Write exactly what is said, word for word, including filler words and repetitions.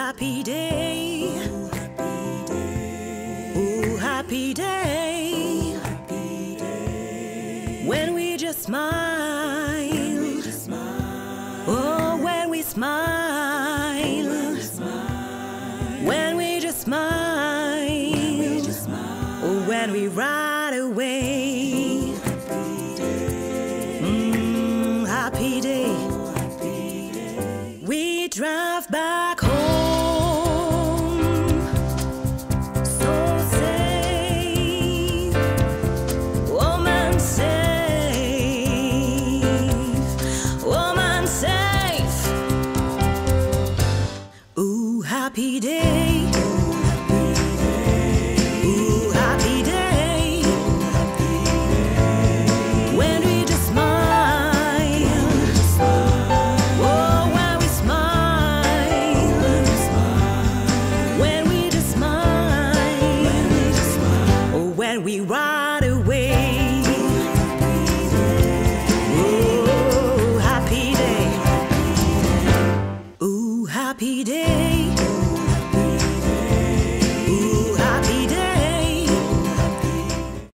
happy day. Ooh, happy day. Happy day. When we just smile. When we just smile. Oh, when we smile. When we smile. When we just smile. When we just smile. Oh, when we ride away. Happy day. Mm, happy day. Happy day. We drive back home. So safe. Woman safe. Woman safe. Ooh, happy day. Ooh, happy day. When we just smile. Oh, when we smile. When we just smile. Oh, when we ride away. Oh, happy day. Ooh, happy day.